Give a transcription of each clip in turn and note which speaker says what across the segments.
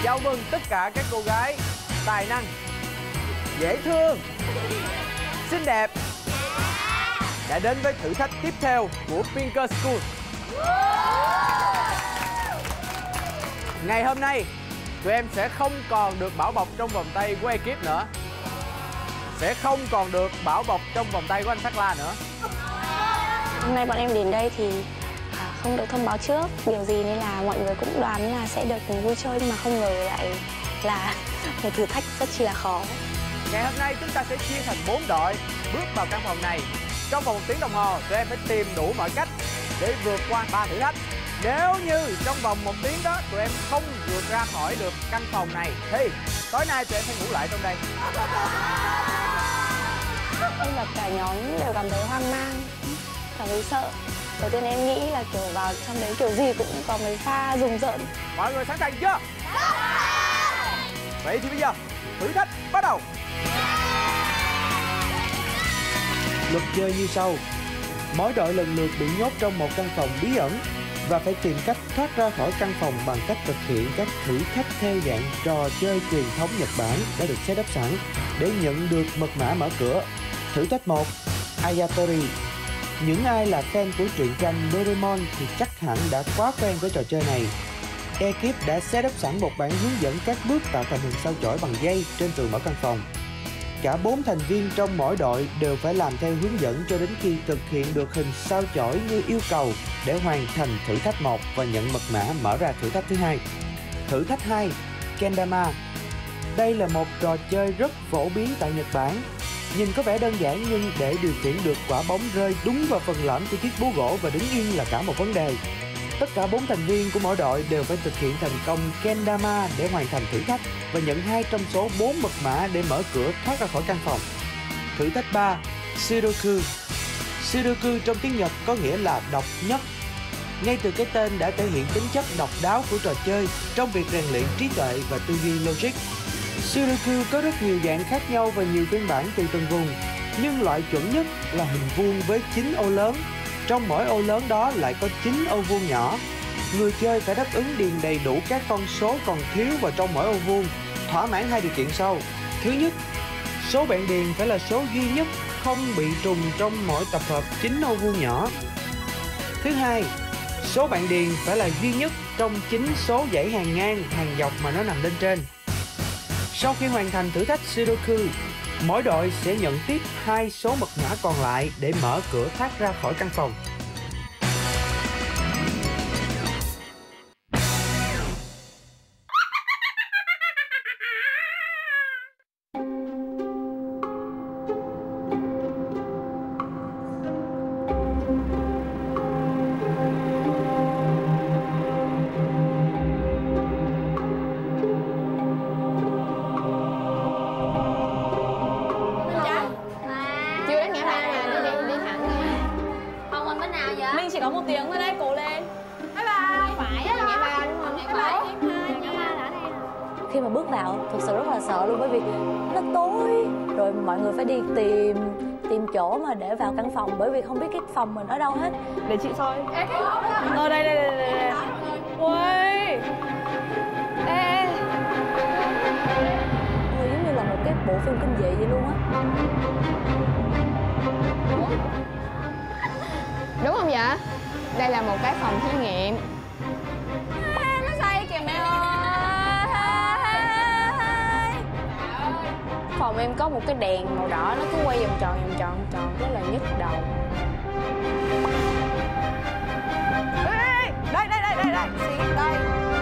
Speaker 1: Chào mừng tất cả các cô gái tài năng, dễ thương, xinh đẹp đã đến với thử thách tiếp theo của Pinker School. Ngày hôm nay, tụi em sẽ không còn được bảo bọc trong vòng tay của ekip nữa. Sẽ không còn được bảo bọc trong vòng tay của anh Sắc La nữa.
Speaker 2: Hôm nay bọn em đến đây thì không được thông báo trước điều gì nên là mọi người cũng đoán là sẽ được vui chơi, nhưng mà không ngờ lại là một thử thách rất chi là khó.
Speaker 1: Ngày hôm nay chúng ta sẽ chia thành 4 đội bước vào căn phòng này. Trong vòng 1 tiếng đồng hồ, tụi em phải tìm đủ mọi cách để vượt qua 3 thử thách. Nếu như trong vòng 1 tiếng đó tụi em không vượt ra khỏi được căn phòng này thì tối nay tụi em phải ngủ lại trong đây.
Speaker 2: Em và cả nhóm đều cảm thấy hoang mang, cảm thấy sợ. Đầu tiên em nghĩ là kiểu vào trong đấy kiểu gì cũng có mấy pha rùng rợn.
Speaker 1: Mọi người sẵn sàng chưa? Vậy thì bây giờ thử thách bắt đầu.
Speaker 3: Luật chơi như sau. Mỗi đội lần lượt bị nhốt trong một căn phòng bí ẩn và phải tìm cách thoát ra khỏi căn phòng bằng cách thực hiện các thử thách theo dạng trò chơi truyền thống Nhật Bản đã được set up sẵn để nhận được mật mã mở cửa. Thử thách 1, Ayatori. Những ai là fan của truyện tranh Doraemon thì chắc hẳn đã quá quen với trò chơi này. Ekip đã set up sẵn một bản hướng dẫn các bước tạo thành hình sao chổi bằng dây trên tường mở căn phòng. Cả 4 thành viên trong mỗi đội đều phải làm theo hướng dẫn cho đến khi thực hiện được hình sao chổi như yêu cầu để hoàn thành thử thách 1 và nhận mật mã mở ra thử thách thứ 2. Thử thách 2, Kendama. Đây là một trò chơi rất phổ biến tại Nhật Bản. Nhìn có vẻ đơn giản nhưng để điều khiển được quả bóng rơi đúng vào phần lõm của chiếc búa gỗ và đứng yên là cả một vấn đề. Tất cả 4 thành viên của mỗi đội đều phải thực hiện thành công Kendama để hoàn thành thử thách và nhận 2 trong số 4 mật mã để mở cửa thoát ra khỏi căn phòng. Thử thách 3, Sudoku. Sudoku trong tiếng Nhật có nghĩa là độc nhất. Ngay từ cái tên đã thể hiện tính chất độc đáo của trò chơi trong việc rèn luyện trí tuệ và tư duy logic. Sudoku có rất nhiều dạng khác nhau và nhiều phiên bản tùy từng vùng, nhưng loại chuẩn nhất là hình vuông với 9 ô lớn. Trong mỗi ô lớn đó lại có 9 ô vuông nhỏ. Người chơi phải đáp ứng điền đầy đủ các con số còn thiếu vào trong mỗi ô vuông, thỏa mãn 2 điều kiện sau. Thứ nhất, số bạn điền phải là số duy nhất không bị trùng trong mỗi tập hợp 9 ô vuông nhỏ. Thứ hai, số bạn điền phải là duy nhất trong 9 số dãy hàng ngang, hàng dọc mà nó nằm lên trên. Sau khi hoàn thành thử thách Sudoku, mỗi đội sẽ nhận tiếp 2 số mật mã còn lại để mở cửa thoát ra khỏi căn phòng.
Speaker 2: Chỉ có 1 tiếng thôi đấy, cố lên. Bye bye. Phải á, ngày 3 đúng không? Ngày 3 ngày 3 đã đây. Khi mà bước vào thực sự rất là sợ luôn, bởi vì nó tối rồi mọi người phải đi tìm chỗ mà để vào căn phòng, bởi vì không biết cái phòng mình ở đâu hết. Để chị soi. Đây. Ui. Ê. Ôi, giống như là một cái bộ phim kinh dị vậy luôn á.
Speaker 4: Đúng không vậy? Đây là một cái phòng thí nghiệm.
Speaker 2: Nó say kìa mẹ ơi. Phòng em có một cái đèn màu đỏ, nó cứ quay vòng tròn rất là nhức đầu. Đây, xí đây.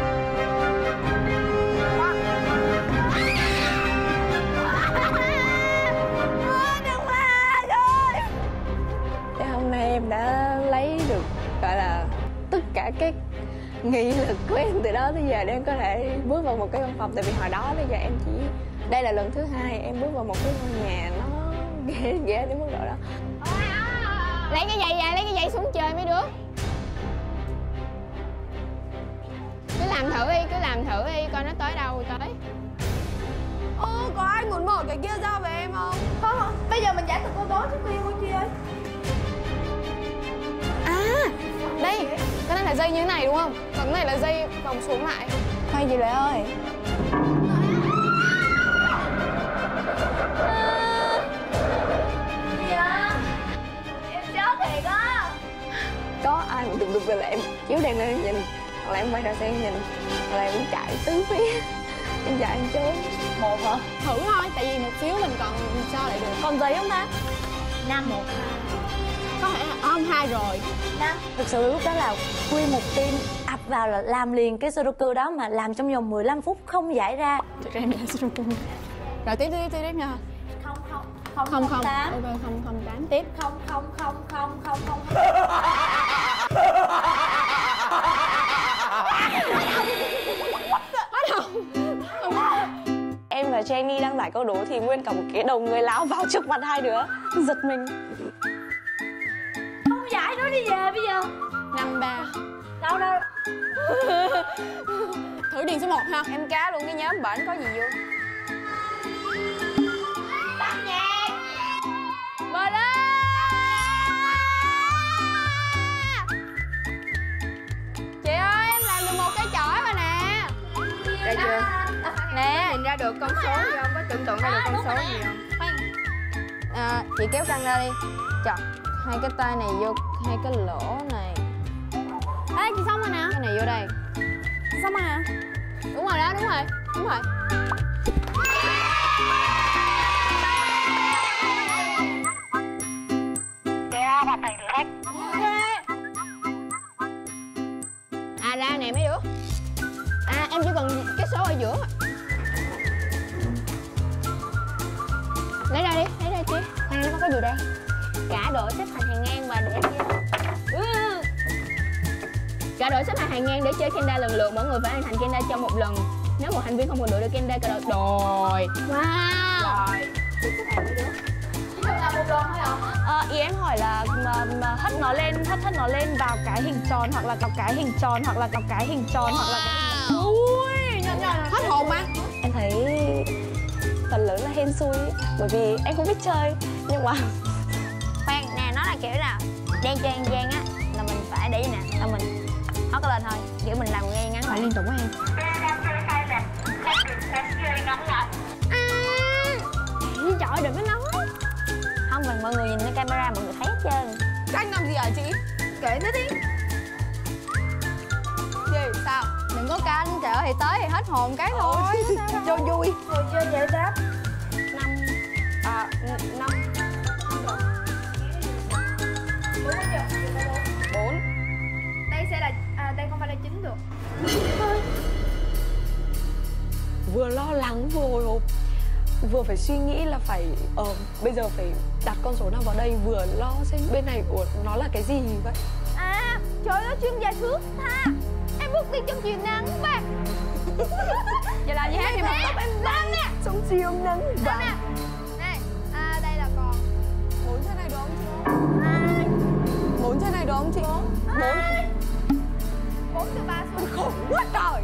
Speaker 2: Hôm nay em đã lấy được gọi là tất cả các nghị lực của em từ đó tới giờ để em có thể bước vào một cái văn phòng. Tại vì hồi đó bây giờ em chỉ, đây là lần thứ 2 em bước vào một cái ngôi nhà nó ghê đến mức độ đó.
Speaker 4: Lấy cái dây xuống chơi mấy đứa. Cứ làm thử đi coi nó tới đâu rồi tới.
Speaker 5: Có ai muốn mở cái kia ra với em không? Không, bây giờ mình giải từ cô bố trước khi cô chia.
Speaker 4: Đây, cái này là dây như thế này đúng không? Còn cái này là dây vòng xuống lại.
Speaker 2: Khoan chị Lệ ơi,
Speaker 5: Em chết thiệt á.
Speaker 4: Có ai mà đụng về là em chiếu đèn lên em nhìn, hoặc là em quay ra xe em nhìn, hoặc là em chạy tứ phía. Em chạy em trốn.
Speaker 2: Một hả?
Speaker 4: Thử thôi, tại vì một phiếu mình còn sao lại được.
Speaker 2: Còn giấy không ta? 5. 1.
Speaker 4: Có thể là không, 2 rồi.
Speaker 2: 5. Thực sự lúc đó là nguyên một team ập vào là làm liền cái Sudoku đó, mà làm trong vòng 15 phút không giải ra.
Speaker 4: Thực ra em là Sudoku. Rồi tiếp nha.
Speaker 2: 008
Speaker 4: 008 tiếp.
Speaker 2: 00000.
Speaker 4: Em và Jenny đang giải câu đố thì nguyên cả một cái đầu người lao vào trước mặt hai đứa. Giật mình.
Speaker 2: Không giải nó đi về bây giờ.
Speaker 4: 53.
Speaker 2: Đâu đâu.
Speaker 4: Thử điền số 1 ha. Em cá luôn cái nhóm bển có gì vô.
Speaker 2: Tắt nhạc.
Speaker 4: Mời lên. Chị ơi, em làm được một cái chổi rồi nè.
Speaker 5: Đây chưa?
Speaker 4: Nè.
Speaker 5: Nhìn ra được con số gì không? Có tưởng tượng ra được con số gì không?
Speaker 4: Chị kéo căng ra đi. Chọt hai cái tay này vô hai cái lỗ này. Ê, chị xong rồi nè. Cái này vô đây. Xong rồi hả? Đúng rồi đó, đúng rồi.
Speaker 2: Hoàn thành thử thách.
Speaker 4: Ra nè mấy đứa. Em chỉ cần cái số ở giữa. Lấy ra chị. Nó có cái gì đây? Cả đội xếp thành hàng ngang và để cả đội xếp thành hàng ngang để chơi Kenda lần lượt. Mỗi người phải hoàn thành Kenda trong một lần. Nếu một thành viên không hoàn được Kenda cả đội. Rồi. Wow. Rồi. Xếp hàng mấy đứa.
Speaker 5: Chỉ cần làm một lần thôi hả?
Speaker 2: Ý em hỏi là hất nó lên vào cái hình tròn, hoặc là vào cái hình tròn, hoặc là vào cái hình tròn, hoặc là cái...
Speaker 4: Ui, hết hồn mà.
Speaker 2: Em thấy phần lớn là hên xui, bởi vì em không biết chơi, nhưng mà
Speaker 4: Khoan, nè, nó là kiểu là đen cho ăn gian á, là mình phải để nè, là mình hất lên thôi, kiểu mình làm ngay ngắn lại liên tục á em. Trời đừng có nói. Không, mà mọi người nhìn cái camera mọi người thấy hết trơn.
Speaker 5: Các anh làm gì hả chị? Kể nó đi.
Speaker 4: Gì? Sao? Đừng có canh, trời ơi, thì tới thì hết hồn cái thôi.
Speaker 5: Cho vui. Ngồi chơi giải đáp.
Speaker 4: 5. 5. 4.
Speaker 5: Đây sẽ là đây không phải là 9 được.
Speaker 6: Vừa lo lắng vừa hồi hộp, vừa phải suy nghĩ là phải bây giờ phải đặt con số nào vào đây, vừa lo xem bên này của nó là cái gì vậy.
Speaker 5: Trời ơi, chuyên gia thước tha. Em bước đi trong chiều nắng mà.
Speaker 4: Giờ làm gì hết thì
Speaker 5: tóc em lên nè.
Speaker 6: Trong chiều nắng vàng.
Speaker 5: Nè, đây là còn
Speaker 6: 4 trên này đúng không chị? 4 trên này đúng không chị?
Speaker 5: 4 từ 3 xuống.
Speaker 6: Khổ quá trời.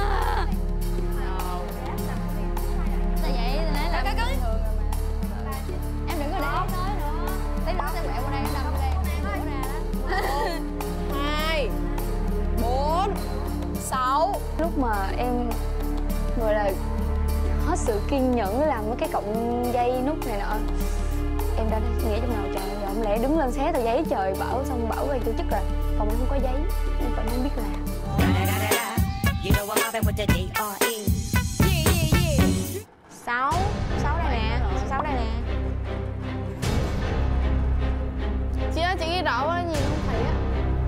Speaker 4: Sao vậy? Nãy là bình thường rồi mà. Em đừng có để tới nữa. Tí nữa sẽ quẹo qua đây, nó đâm qua đây. Đổ ra đó.
Speaker 6: 2 4 6.
Speaker 2: lúc mà em gọi là hết sự kiên nhẫn làm mấy cái cọng dây nút này nọ, em đã nghĩ trong đầu trời ơi, không lẽ đứng lên xé tờ giấy trời, bảo xong bảo về tổ chức là phòng em không có giấy, em vẫn không biết làm.
Speaker 4: 6 đây nè, 6 đây nè. Chị ơi, chị ghi rõ quá nhìn không thấy á.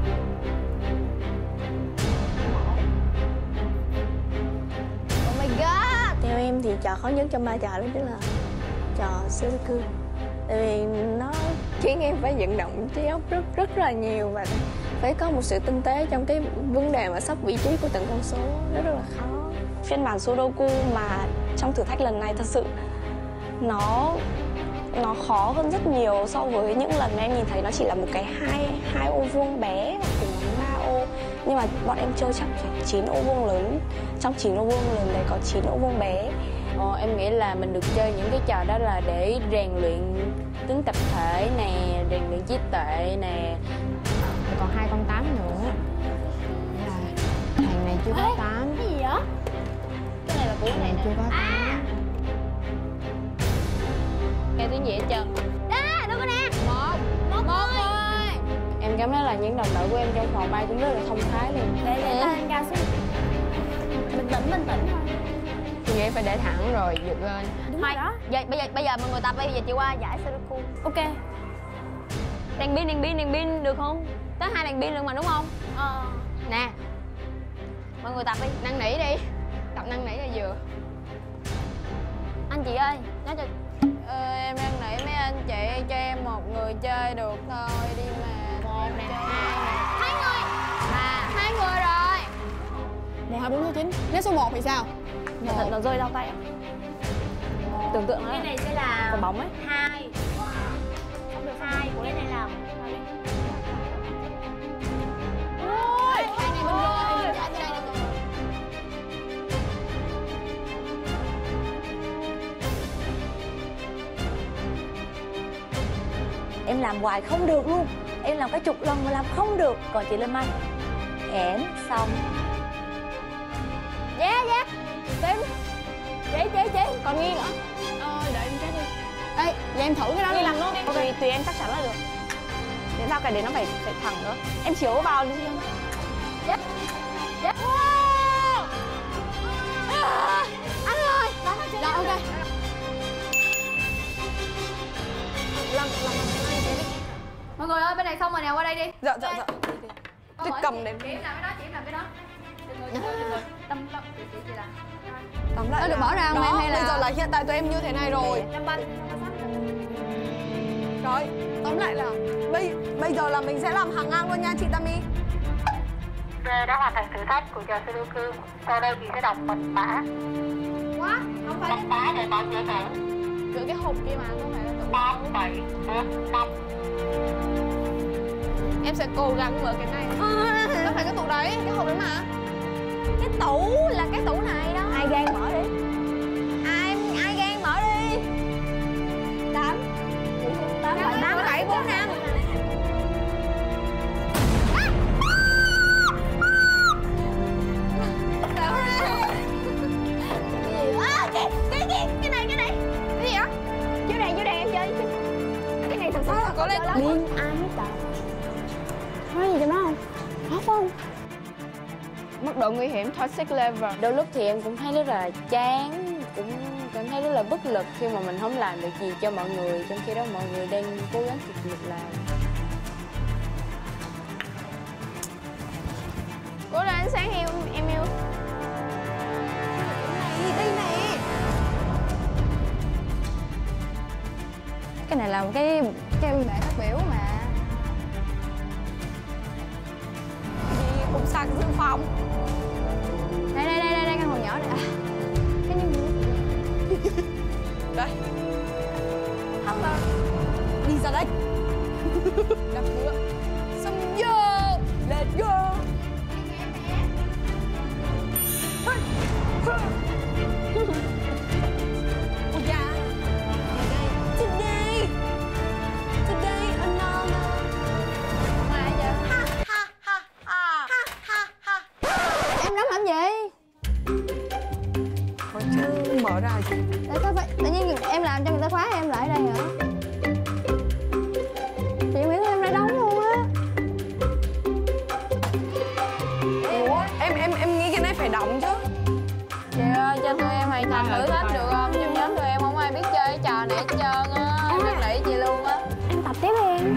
Speaker 4: Oh my god.
Speaker 2: Theo em thì trò khó nhất trong 3 trò đó chính là trò Sudoku, tại vì nó khiến em phải vận động trí óc rất là nhiều và phải có một sự tinh tế trong cái vấn đề mà sắp vị trí của từng con số, rất là khó. Phiên bản Sudoku mà trong thử thách lần này thật sự nó khó hơn rất nhiều so với những lần mà em nhìn thấy nó chỉ là một cái hai ô vuông bé và cùng 3 ô, nhưng mà bọn em chơi chắc phải 9 ô vuông lớn, trong 9 ô vuông lớn đấy có 9 ô vuông bé.
Speaker 4: Em nghĩ là mình được chơi những cái trò đó là để rèn luyện tính tập thể nè, rèn luyện trí tuệ nè. Còn 2 con 8 nữa. Là hàng này chưa có 8.
Speaker 2: Cái gì vậy? Cái này là của này
Speaker 4: chưa có
Speaker 2: nghe tiếng gì hết trơn. Đó, đâu có nè. Một ơi.
Speaker 4: Em cảm thấy là những đồng đội của em trong phòng bay cũng rất là thông thái luôn.
Speaker 2: Để lên cao xuống. Bình tĩnh thôi.
Speaker 4: Thì em phải để thẳng rồi giật lên.
Speaker 2: Đúng rồi đó. Bây giờ mọi người tập đi, bây giờ chị qua giải Sudoku. Ok. Đèn pin được không? Tới 2 đèn pin luôn mà đúng không? Nè. Mọi người tập đi,
Speaker 4: Năn nỉ đi. Tập năn nỉ là vừa.
Speaker 2: anh chị ơi, nói cho
Speaker 4: Em năn nỉ mấy anh chị cho em một người chơi được thôi đi mà.
Speaker 2: 1 nè, 2 người. 3.
Speaker 4: 2 người rồi.
Speaker 5: 1, 2, 4, 6, 9. Nếu số 1 thì sao?
Speaker 2: Nó rơi đau tay em. Tưởng tượng nó.
Speaker 7: Cái này sẽ là
Speaker 2: quả bóng ấy.
Speaker 7: 2. Không được 2 của cái này là
Speaker 5: Ôi, 2 ngày bên rồi. Mình chạy tới đây nè.
Speaker 2: Em làm hoài không được luôn. Em làm cả chục lần mà làm không được. Còn chị Linh Mai ẻn xong.
Speaker 4: Yeah. Chế.
Speaker 2: Còn Nghi nữa.
Speaker 5: Để em chết đi. Ê, vậy em thử cái đó đi.
Speaker 2: Làm luôn đi. Tùy em chắc chắn là được. Để sao cái đấy nó phải thẳng nữa. Em chiếu vào đi xem.
Speaker 4: Yes.
Speaker 5: Anh ơi. Rồi, ok. Làm mọi người ơi, bên này xong rồi nè, qua đây đi.
Speaker 4: Dạ. Tôi cầm để
Speaker 5: Chị em làm cái đó, chị em làm cái đó. Tâm lắm, chị làm.
Speaker 4: tóm lại
Speaker 5: Nó được bỏ ra không em hay là
Speaker 4: bây giờ là hiện tại tụi em như thế này rồi. Rồi, tóm lại là bây giờ là mình sẽ làm hàng ngang luôn nha chị Tammy.
Speaker 7: Rê đã hoàn thành thử thách của trò Sudoku. Sau đây chị sẽ đọc mật mã.
Speaker 5: không phải
Speaker 7: Mật mã để mọi người thử.
Speaker 5: gửi cái hộp kia mà, không phải là tự
Speaker 7: 8, 7, 4, 5.
Speaker 5: em sẽ cố gắng mở cái này. Nó phải cái tủ đấy, cái hộp đấy mà.
Speaker 2: Cái tủ là cái tủ này đó. Ai gan mở đi. Ai gan mở đi. 8 7 4 5. Cái này.
Speaker 5: Cái gì vậy?
Speaker 2: Vô đây em chơi. Cái này thật sự là
Speaker 4: có lên
Speaker 2: liên ai hết trời. Nói gì cho nó không? Khó không?
Speaker 4: Mức độ nguy hiểm toxic level. Đôi lúc thì em cũng thấy rất là chán, cũng cảm thấy rất là bất lực khi mà mình không làm được gì cho mọi người, trong khi đó mọi người đang cố gắng cực lực làm. Cố lên ánh sáng em yêu.
Speaker 5: Đây này.
Speaker 4: Cái này là một cái
Speaker 5: Bảng phát biểu mà.
Speaker 4: gì cục sạc dự phòng.
Speaker 5: Đây, căn hộ nhỏ này. Cái như
Speaker 4: Đây,
Speaker 5: hello.
Speaker 4: đi ra đây. Đập cửa. Xong vô. Let's go.
Speaker 5: Ôi da. Today another. Mà giờ. Em đóng làm gì?
Speaker 4: Thôi chứ mở ra chứ.
Speaker 5: Tại sao vậy? Tự nhiên em làm cho người ta khóa em lại đây hả? Chị nghĩ em lại đóng luôn á.
Speaker 4: Ủa, em nghĩ cái này phải động chứ. Chị ơi, cho tụi em hoàn thành thử thách được không? Trong nhóm tụi em không ai biết chơi cái trò này hết trơn á. Em năn nỉ chị luôn á.
Speaker 2: Em tập tiếp đi em.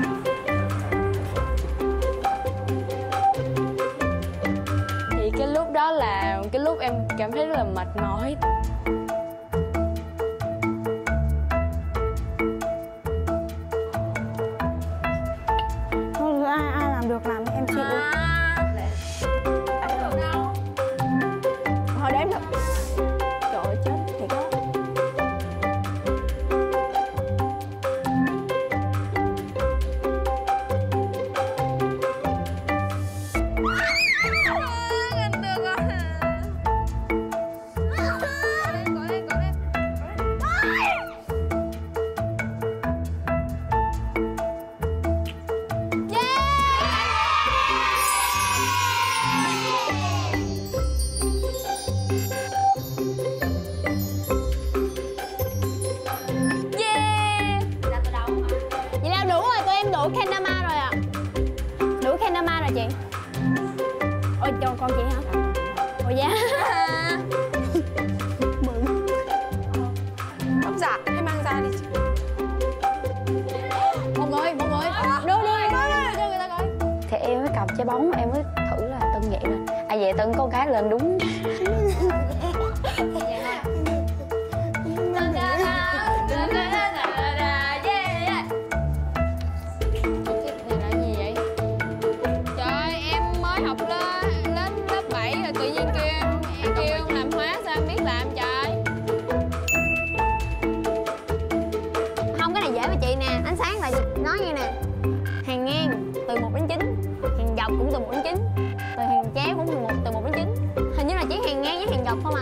Speaker 4: Thì cái lúc đó là cái lúc em cảm thấy rất là mệt mỏi.
Speaker 2: Thôi ai làm được làm em chịu.
Speaker 4: Thôi đếm được. Trời ơi, chết thiệt á.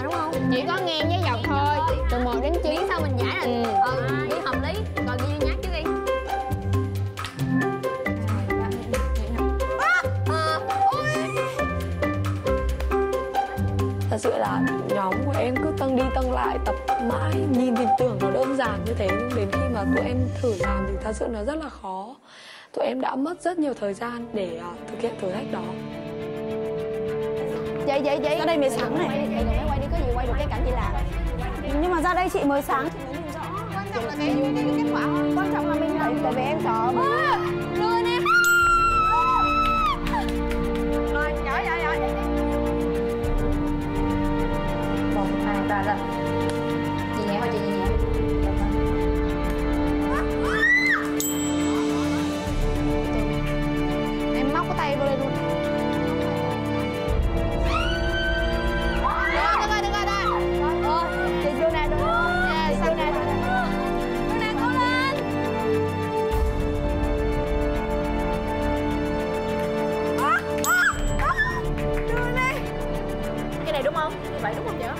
Speaker 4: mà đúng không? Chỉ có ngang với dọc thôi. Từ 1 đến 9.
Speaker 2: Miễn sao mình giải là đi hợp lý. Còn Duy nhắc chứ đi.
Speaker 6: Thật sự là nhóm của em cứ tăng đi tăng lại, tập mãi. Nhìn thì tưởng nó đơn giản như thế, nhưng đến khi mà tụi em thử làm thì thật sự nó rất là khó. Tụi em đã mất rất nhiều thời gian để thực hiện thử thách đó.
Speaker 5: Chị
Speaker 4: Ra đây mới sáng này.
Speaker 2: Chị đừng quay đi, có gì quay được cái cảnh chị làm.
Speaker 5: Nhưng mà ra đây chị mới sáng. Quan trọng là cái kết quả thôi. Quan trọng là mình làm. Tại vì em sợ.
Speaker 2: Lừa nè.
Speaker 5: Rồi, giỏi.
Speaker 2: 1, 2, 3 lên. Chị nhẹ thôi, chị nhẹ.
Speaker 4: Em móc cái tay vô đây luôn. Đừng rồi đây.
Speaker 5: Chị vô nè đúng không?
Speaker 4: Yes,
Speaker 5: Vô nè.
Speaker 2: Cô nàng cố lên. Cái này đúng không? Như vậy đúng không chị?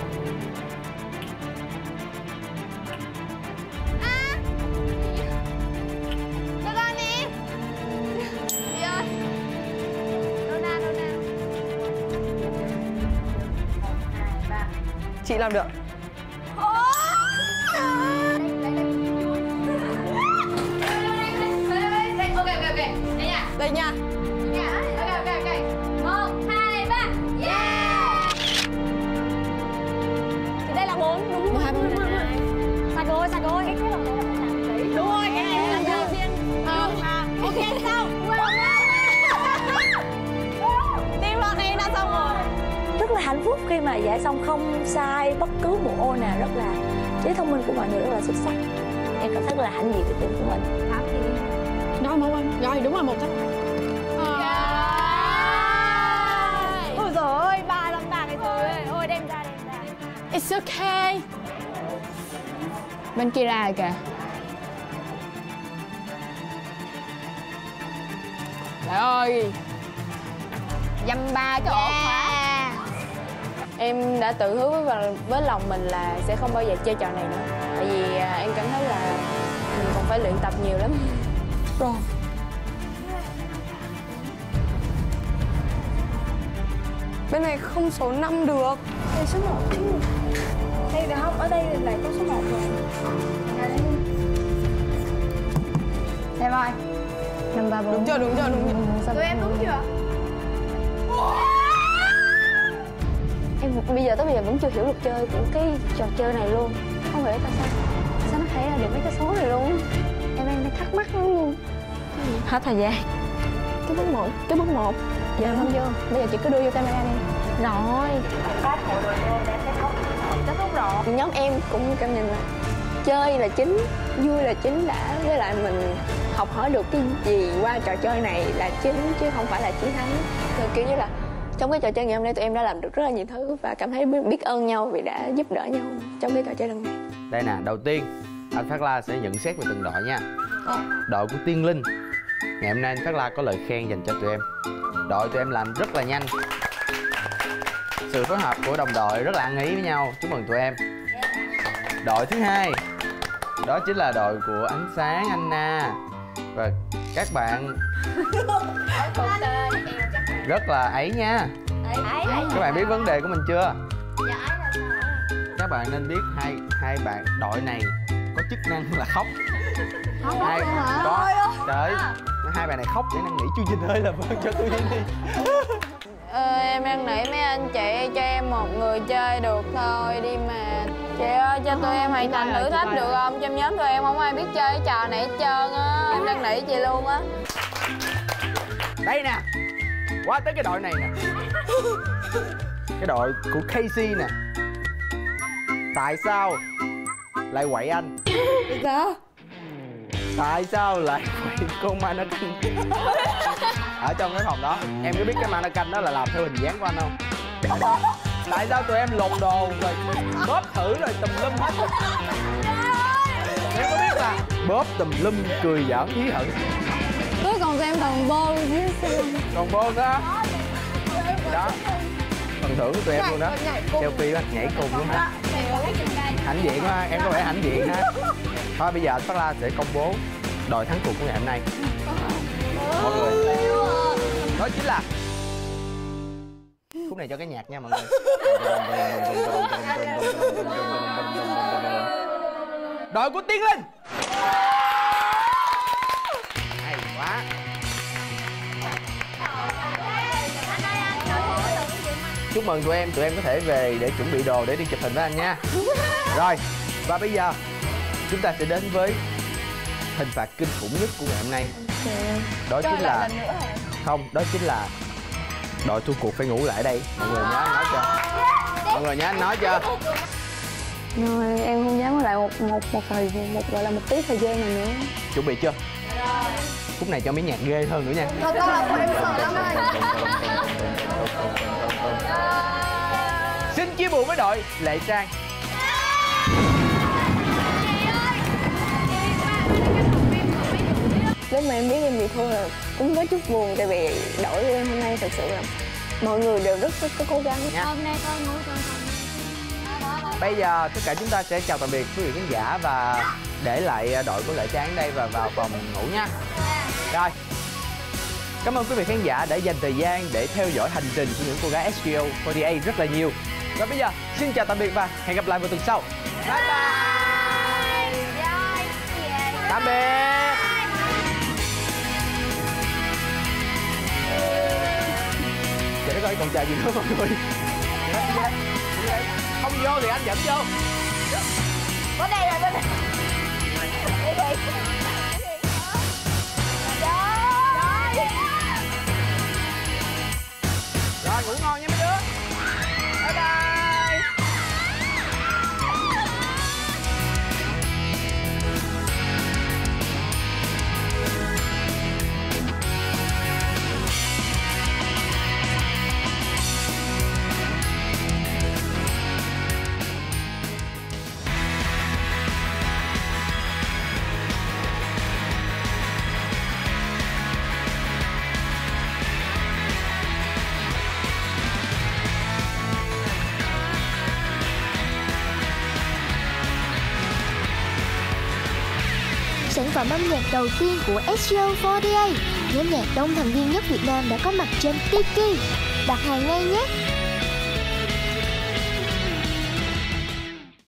Speaker 4: Được rồi nè. Đi ơi.
Speaker 2: Luna. 1, 2, 3.
Speaker 6: Chị làm được.
Speaker 2: Ok. Đây nha.
Speaker 4: Đây nha.
Speaker 2: Ok. 1, 2, 3. Yeah.
Speaker 4: Thì đây là 4 đúng không? 1, 2, 3. Sai rồi.
Speaker 2: Cái lần này là phải làm kỹ.
Speaker 4: Đúng rồi, cái này là nhân viên. Ok, xong. Team lọt này đã xong rồi.
Speaker 2: Rất là hạnh phúc khi mà giải xong không sai bất cứ một ô nào, rất là trí thông minh của mọi người rất là xuất sắc. Em cảm thấy rất là hãnh diện với team của mình.
Speaker 4: Nói mẫu anh. Rồi, đúng là 1 thách.
Speaker 5: Ôi giời ơi, 3 cái thứ ơi. Ôi đem ra.
Speaker 4: It's okay. Bên kia ra rồi kìa. Trời ơi. Dăm ba cái ổ khóa. Em đã tự hứa với lòng mình là sẽ không bao giờ chơi trò này nữa. Tại vì em cảm thấy là mình còn phải luyện tập nhiều lắm. Rồi. Bên này không số 5 được.
Speaker 5: Đây số 1 chứ. Đây là không, ở đây là có số 1 rồi.
Speaker 2: Xem ơi. 5, 3, 4.
Speaker 4: Đúng chưa.
Speaker 5: Tụi em đúng chưa?
Speaker 2: Em bây giờ tới bây giờ vẫn chưa hiểu luật chơi của cái trò chơi này luôn. Không hiểu tại sao nó xảy ra được mấy cái số này luôn. Em đang thắc mắc lắm luôn. Hết thời gian.
Speaker 4: Cái bước 1.
Speaker 2: Giờ không vô.
Speaker 4: Bây giờ chị cứ đưa vô camera đi.
Speaker 2: Rồi.
Speaker 4: Kết thúc rồi. Nhóm em cũng cảm nhận là chơi là chính, vui là chính đã, với lại mình học hỏi được cái gì qua trò chơi này là chính chứ không phải là chiến thắng. Rồi kiểu như là trong cái trò chơi ngày hôm nay tụi em đã làm được rất là nhiều thứ và cảm thấy biết ơn nhau vì đã giúp đỡ nhau trong cái trò chơi lần này.
Speaker 3: Đây nè, đầu tiên anh Phát La sẽ nhận xét về từng đội nha. Đội của Tiên Linh, ngày hôm nay anh Phát La có lời khen dành cho tụi em. Đội tụi em làm rất là nhanh, sự phối hợp của đồng đội rất là ăn ý với nhau, chúc mừng tụi em. Đội thứ hai đó chính là đội của Ánh Sáng, Anna và các bạn rất là ấy nha. Các bạn biết vấn đề của mình chưa? Các bạn nên biết hai bạn đội này có chức năng là khóc. Có trời ơi, hai bạn này khóc để năn nỉ Chu Dinh ơi làm ơn cho tôi đi.
Speaker 4: Em đang nỉ mấy anh chị cho em một người chơi được thôi đi mà. Chị ơi cho tụi em hoàn thành thử thách được không? Trong nhóm tụi em không ai biết chơi cái trò này hết trơn á. Em đang nỉ chị luôn á.
Speaker 3: Đây nè, qua tới cái đội này nè. Cái đội của Casey nè. Tại sao lại quậy anh?
Speaker 5: Dạ.
Speaker 3: Tại sao lại quậy con mannequin ở trong cái phòng đó? Em có biết cái mannequin đó là làm theo hình dáng của anh không? Tại sao tụi em lột đồ rồi bóp thử rồi tùm lum hết? Em có biết là bóp tùm lum cười giỡn hí hận.
Speaker 4: Cuối còn tụi em còn bô.
Speaker 3: Còn bô đó. Đó.
Speaker 1: phần thưởng của tụi em luôn đó. Selfie á, nhảy cùng luôn ha. Hãnh diện quá, em có vẻ hãnh diện ha. Thôi bây giờ Phát La sẽ công bố đội thắng cuộc của ngày hôm nay. Mọi người, đó chính là khúc này cho cái nhạc nha mọi người. Đội của Tiến Linh. Hay quá. Chúc mừng tụi em có thể về để chuẩn bị đồ để đi chụp hình với anh nha. Rồi, và bây giờ chúng ta sẽ đến với hình phạt kinh khủng nhất của ngày hôm nay. Đó chính là không, đó chính là đội thua cuộc phải ngủ lại đây. Mọi người nhớ anh nói cho. Mọi người nhớ anh nói cho.
Speaker 6: Rồi, em không dám ở lại một gọi là một tí thời gian này nữa.
Speaker 1: Chuẩn bị chưa? Phút này cho mấy nhạc ghê hơn nữa nha.
Speaker 5: Thôi con là em sợ lắm ơi.
Speaker 1: Xin chia buồn với đội Lệ Trang.
Speaker 6: Lúc mà em biết em bị thua là cũng có chút buồn, tại vì đội của em hôm nay thật sự là mọi người đều rất có cố gắng.
Speaker 4: Hôm nay con ngủ trong phòng.
Speaker 1: Bây giờ tất cả chúng ta sẽ chào tạm biệt quý vị khán giả và để lại đội của Lệ Trang ở đây và vào phòng ngủ nha. Rồi, cảm ơn quý vị khán giả đã dành thời gian để theo dõi hành trình của những cô gái SGO48 rất là nhiều. Và bây giờ xin chào tạm biệt và hẹn gặp lại vào tuần sau. Bye bye. Tạm biệt. Để coi còn chờ gì nữa mọi người. Không vô thì anh dẫn vô.
Speaker 5: Có đây rồi, bên này.
Speaker 1: Rồi ngủ ngon nha mấy đứa. Bye bye.
Speaker 8: Sản phẩm âm nhạc đầu tiên của SGO48, nhóm nhạc đông thành viên nhất Việt Nam đã có mặt trên Tiki. Đặt hàng ngay nhé!